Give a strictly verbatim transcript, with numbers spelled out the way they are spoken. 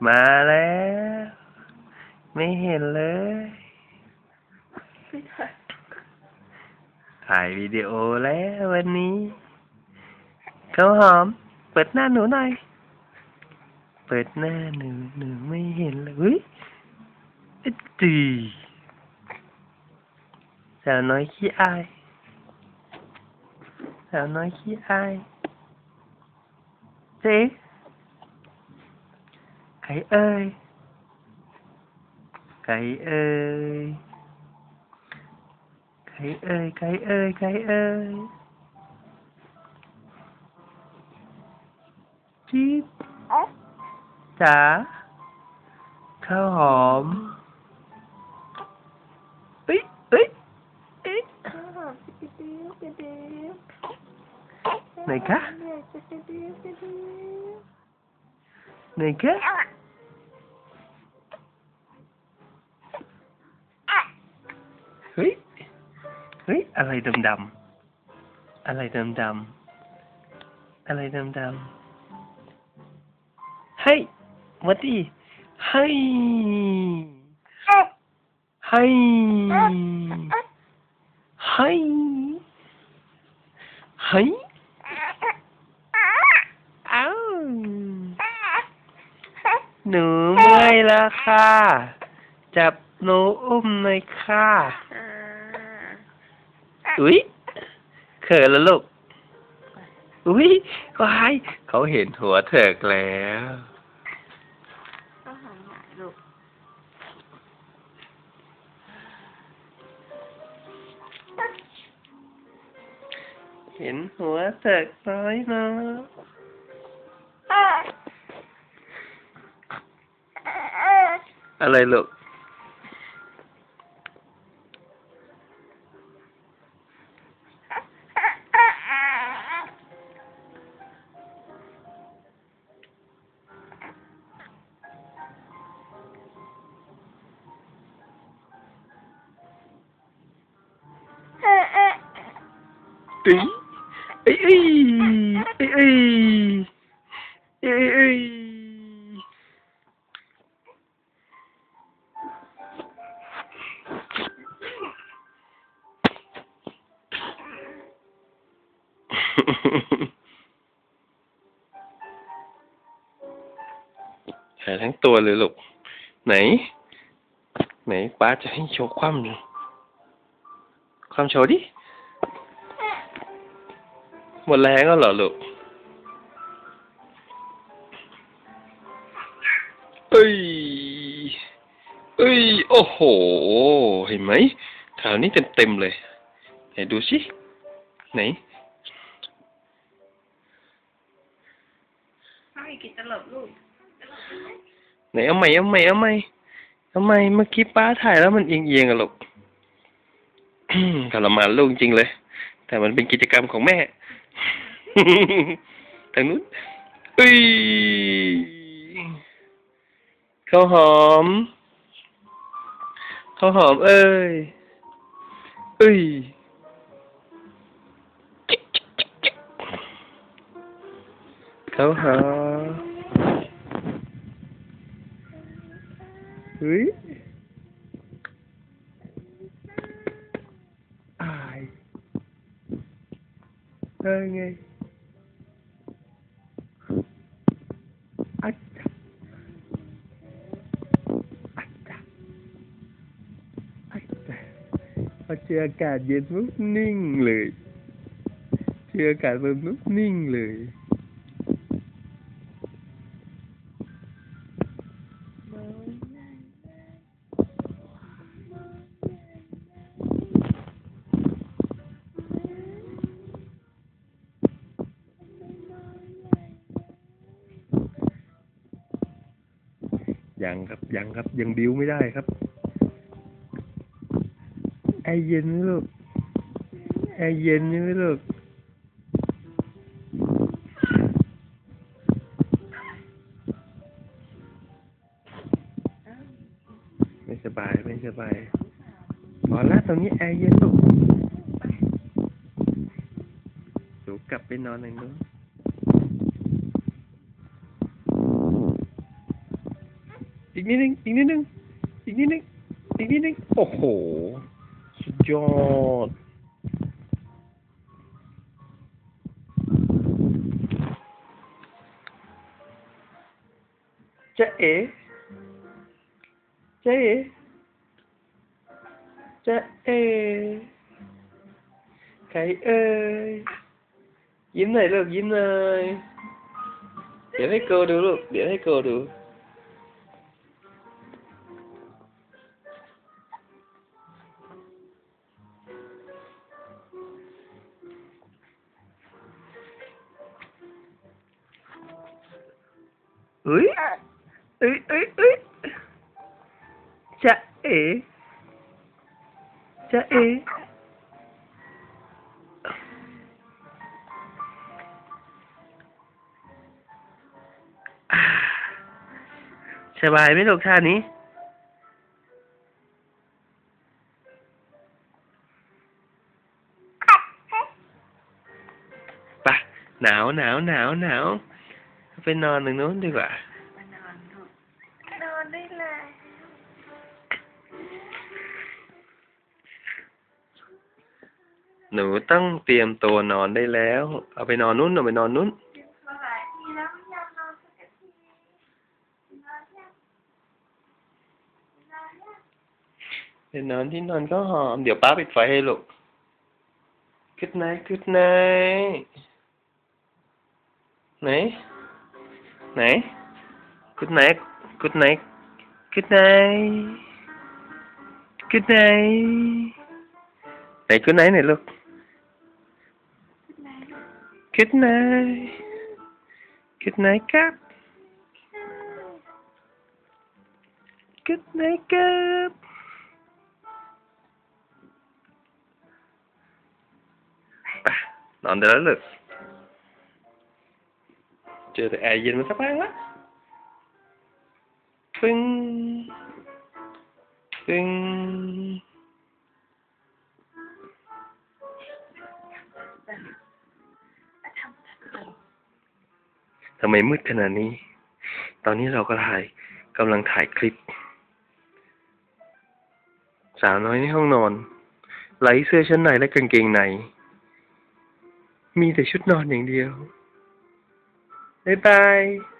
มาแล้วไม่เห็นเลยถ่ายวิดีโอแล้ววันนี้ข้าวหอมเปิดหน้าหนูหน่อยเปิดหน้าหนูหนูไม่เห็นเลยเฮ้ยจีสาวน้อยขี้อายสาวน้อยขี้อายเจ๊ไก่เอ้ยไก่เอ้ยไก่เอ้ยไก่เอ้ยไก่เอ้ยจี๊ดจ๋าข้าวหอมเอ้ยเอ้ยเอ้ยไหนคะไหนคะเฮ้ยเฮ้ยอะไรดำดำอะไรดำดำอะไรดำดำเฮ้ยวัดดีเฮ้ยเฮ้ยเฮ้ยเฮ้ยอ้าวหนูเมื่อยแล้วค่ะจับหนูอุ้มหน่อยค่ะอุ๊ยเขินแล้วลูกอุ๊ยว้ายเขาเห็นหัวเถิกแล้วก็หางหายลูกเห็นหัวเถิกน้อยเนาะอะไรลูกเอ้ยเอ้ยเอ้ยเอ้ยเอ้ยเอ้ยเอ้ยหาทั้งตัวเลยลูกไหนไหนป้าจะให้โชว์ความหนึ่งความโชว์ดิหมดแรงแล้วเหรอลูกเอ้ยเอ้ยโอ้โหเห็นไหมแถวนี้เต็มเต็มเลยไหนดูสิไหนให้กินตลบลูกไหนเอาใหม่เอาใหม่เอาใหม่เอาใหม่เมื่อกี้ป้าถ่ายแล้วมันเอียงเอียงอะลูกทรมานลูกจริงเลยแต่มันเป็นกิจกรรมของแม่ทางนู้นเอ้ยข้าวหอมข้าวหอมเอ้ยเอ้ยข้าวหอมเฮ้ยอายเออไงอัจฉะอัจฉะอัจฉะพอเจออากาศเย็นปุ๊บนิ่งเลยเจออากาศเย็นปุ๊บนิ่งเลยยังครับยังครับยังบิ้วไม่ได้ครับแอร์เย็นไหมลูกแอร์เย็นใช่ไหมลูกไม่สบายไม่สบายพอแล้วตรงนี้แอร์เย็นลูกหนูกลับไปนอนหนึ่ง นอีกนิดนึงอีกนิดนึงอีกนิดนึงอีกนิดนึงโอ้โหสุดยอดจ๊ะเอ๋จ๊ะเอ๋จ๊ะเอ๋ใครเอ่ยยิ้มหน่อยลูกยิ้มหน่อยเดี๋ยวให้โกดูลูกเดี๋ยวให้โกดูเฮ้ยเอ้ยเอ้ยเอ้ยจ๊ะเอ๋จ๊ะเอ๋สบายไหมลูกท่านี้ไปหนาวหนาวหนาวหนาวไปนอนตรงนู้นดีกว่ามานอนลูกนอนได้เลยหนูต้องเตรียมตัวนอนได้แล้วเอาไปนอนนู้นเอาไปนอนนู้นมาหลายทีแล้วไม่อยากนอนสักทีนอนยังนอนยังไปนอนที่นอนก็หอมเดี๋ยวป้าปิดไฟให้ลูกgood night good night ไหนไหน good night good night good night good night ไหน good night ไหนลูก good night good night ครับ good night ครับไปนอนได้แล้วลูกเจอแต่แอร์เย็นมาสักพักละปึ้งปึ้งทำไมมืดขนาดนี้ ตอนนี้เราก็ถ่ายกำลังถ่ายคลิป สาวน้อยในห้องนอนไร้เสื้อชั้นในและกางเกงใน มีแต่ชุดนอนอย่างเดียว บ๊ายบาย